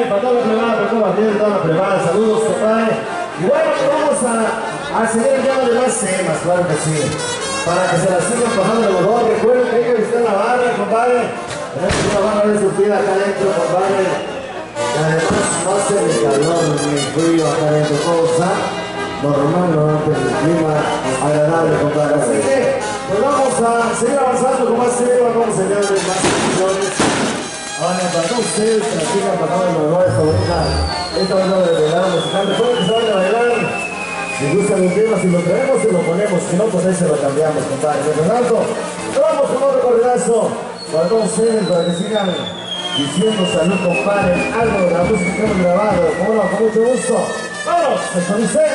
compadre, para toda la privada, para toda la privada, saludos, compadre. Y bueno, vamos a seguir enviando de más temas, claro que sí. Para que se la sigan pasando de los dos. Recuerden que hay que visitar la barra, compadre. Tenemos una barra de surtida acá adentro, compadre. Y además no hace ni calor ni frío acá adentro, todo está normal, el clima agradable, compadre. Así que, pues vamos a seguir avanzando con más temas, vamos a enviarles más canciones. Ahora, para todos ustedes que la sigan pasando de los dos, esta banda de verano musical. Recuerden que se van a bailar. Si gustan un tema, si lo traemos, se lo ponemos. Si no, pues ahí se lo cambiamos, compadre. Fernando, vamos con otro corridazo para todos ustedes, para que sigan diciendo salud, compadre. Algo de la música que hemos grabado. Como no, con mucho gusto. ¡Vamos! ¡Esto dice!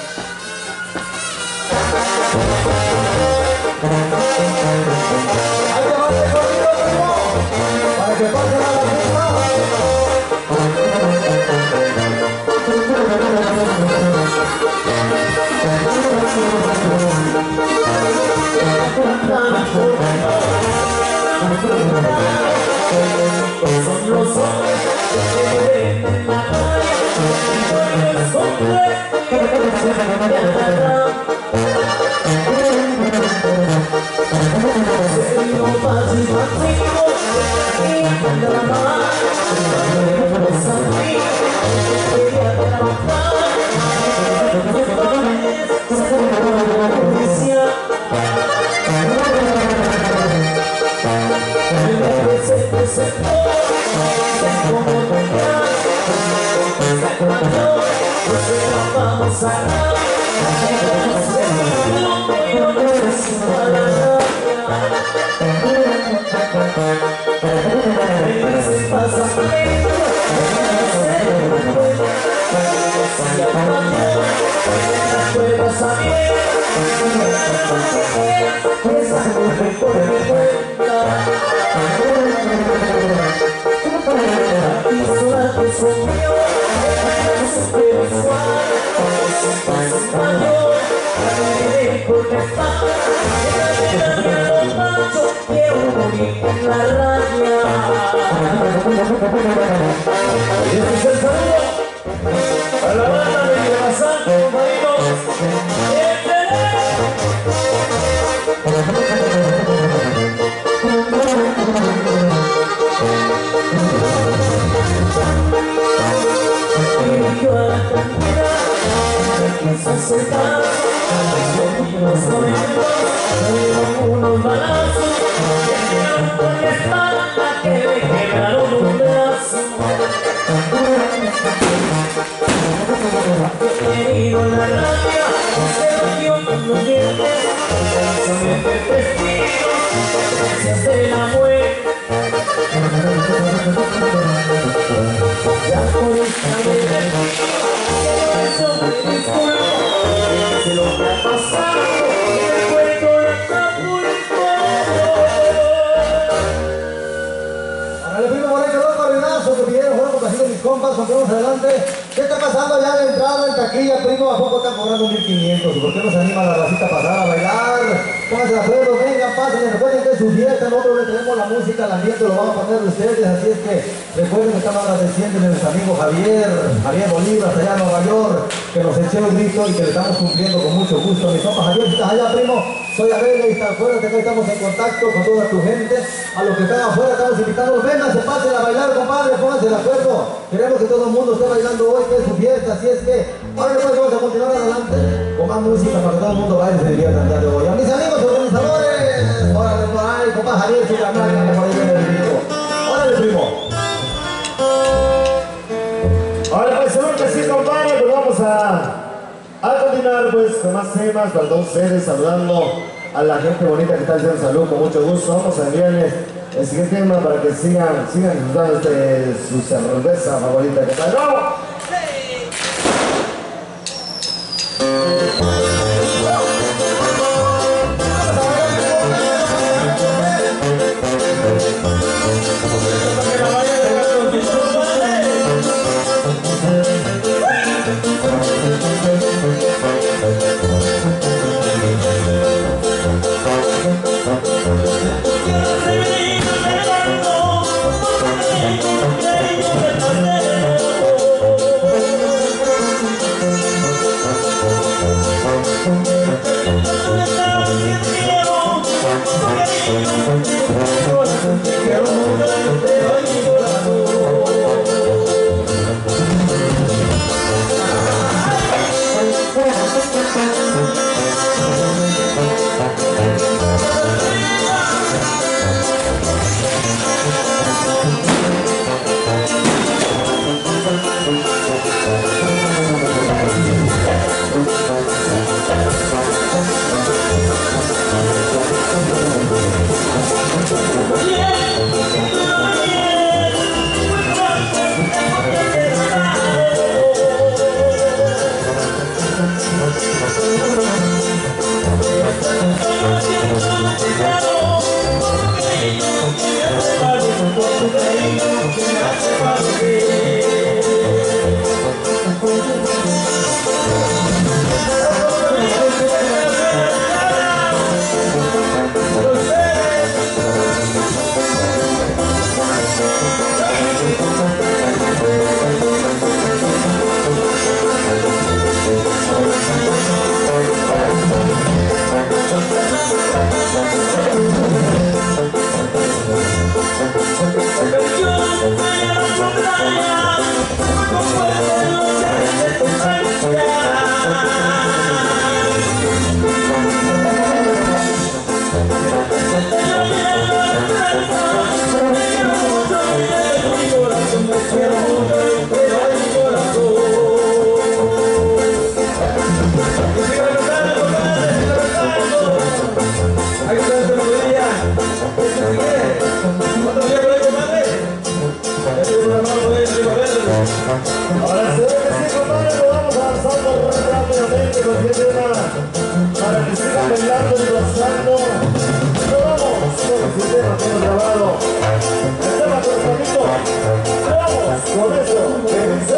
¡Ahí te va el corrido, primo! Para que pasen a la fiesta. Son los hombres que ven la calle, los hombres que se lo fácil, y drama, los amigos quería trabajar, vamos a Y este es el saludo a la banda de Villamazán, compañeros. unos balazos que me por la espalda que me quebraron un brazo. Querido la rabia se batió con los dientes, solamente vestido, gracias de la muerte. Ya por esta vez eso me disculpo, si lo que ha pasado recuerdo la Ahora primo, por ahí quedó el corridazo que pidieron, fueron complacidos mis compas, continuamos adelante. ¿Qué está pasando allá de entrada en taquilla, primo? ¿A poco están cobrando 1,500? ¿Y por qué no se anima la racita a pasar a bailar? Pónganse de acuerdo, vengan, pasen, recuerden que es su fiesta, nosotros le tenemos la música, el ambiente lo vamos a poner de ustedes, así es que recuerden que estamos agradeciendo a nuestro amigo Javier Bolívar, allá en Nueva York, que nos echó el grito y que le estamos cumpliendo con mucho gusto. Mis compas, Javier, ¿estás allá, primo? Soy Abel y está afuera, que acá estamos en contacto con toda tu gente. A los que están afuera estamos invitando, vengan, se pasen a bailar, compadre, pónganse de acuerdo. Queremos que todo el mundo esté bailando hoy, que es su fiesta, así es que ahora después vamos a continuar adelante con más música para que todo el mundo baile y se divierta el día de hoy. A mis amigos organizadores, órale por ahí, compa Javier, su canal, que por ahí viene el video. Órale, primo. Ahora pues seguro que sí, compadre, pues vamos a continuar pues con más temas para todos ustedes, saludando a la gente bonita que está haciendo salud con mucho gusto. Vamos a enviarles el siguiente tema para que sigan disfrutando de su cerveza favorita que está. ¡No! Thank you. Ahora se ve que sí, compadre, lo vamos avanzando rápidamente con el tema para que sigan bailando y gozando. Nos vamos con el tema que hemos grabado. El tema con el palito. Vamos con eso que dice